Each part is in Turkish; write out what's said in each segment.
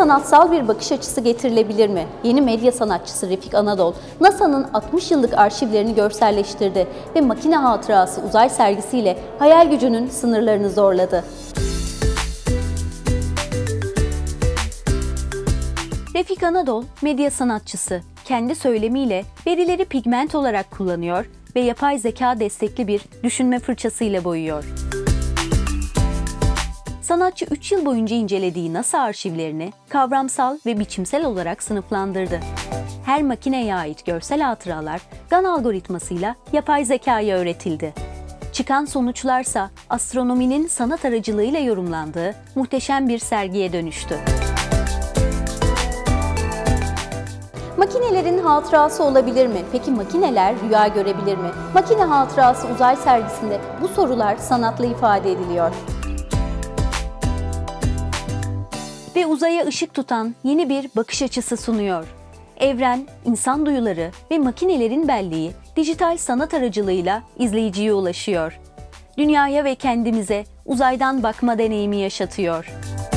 sanatsal bir bakış açısı getirilebilir mi? Yeni medya sanatçısı Refik Anadol, NASA'nın 60 yıllık arşivlerini görselleştirdi ve makine hatırası uzay sergisiyle hayal gücünün sınırlarını zorladı. Refik Anadol, medya sanatçısı. Kendi söylemiyle verileri pigment olarak kullanıyor ve yapay zeka destekli bir düşünme fırçasıyla boyuyor. Sanatçı 3 yıl boyunca incelediği NASA arşivlerini kavramsal ve biçimsel olarak sınıflandırdı. Her makineye ait görsel hatıralar GAN algoritmasıyla yapay zekaya öğretildi. Çıkan sonuçlarsa astronominin sanat aracılığıyla yorumlandığı muhteşem bir sergiye dönüştü. Makinelerin hatırası olabilir mi? Peki makineler rüya görebilir mi? Makine hatırası uzay sergisinde bu sorular sanatla ifade ediliyor. Ve uzaya ışık tutan yeni bir bakış açısı sunuyor. Evren, insan duyuları ve makinelerin belleği dijital sanat aracılığıyla izleyiciye ulaşıyor. Dünyaya ve kendimize uzaydan bakma deneyimi yaşatıyor.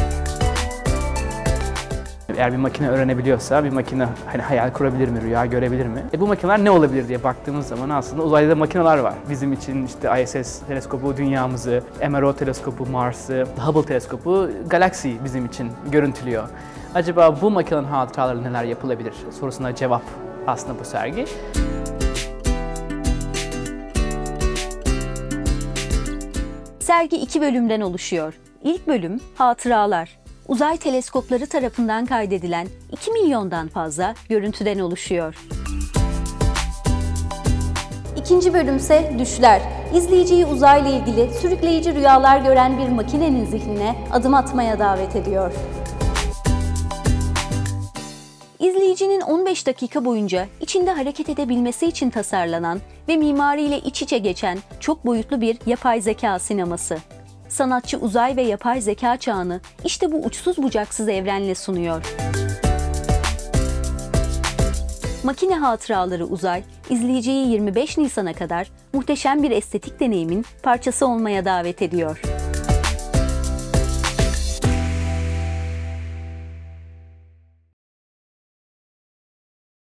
Eğer bir makine öğrenebiliyorsa, bir makine hayal kurabilir mi, rüya görebilir mi? Bu makineler ne olabilir diye baktığımız zaman aslında uzayda makineler var. Bizim için işte ISS teleskobu dünyamızı, MRO teleskobu Mars'ı, Hubble teleskobu galaksiyi bizim için görüntülüyor. Acaba bu makinenin hatıraları neler yapılabilir sorusuna cevap aslında bu sergi. Sergi 2 bölümden oluşuyor. İlk bölüm hatıralar. Uzay teleskopları tarafından kaydedilen 2 milyondan fazla görüntüden oluşuyor. İkinci bölümse düşler. İzleyiciyi uzayla ilgili sürükleyici rüyalar gören bir makinenin zihnine adım atmaya davet ediyor. İzleyicinin 15 dakika boyunca içinde hareket edebilmesi için tasarlanan ve mimariyle iç içe geçen çok boyutlu bir yapay zeka sineması. Sanatçı uzay ve yapay zeka çağını işte bu uçsuz bucaksız evrenle sunuyor. Makine hatıraları uzay, izleyiciyi 25 Nisan'a kadar muhteşem bir estetik deneyimin parçası olmaya davet ediyor.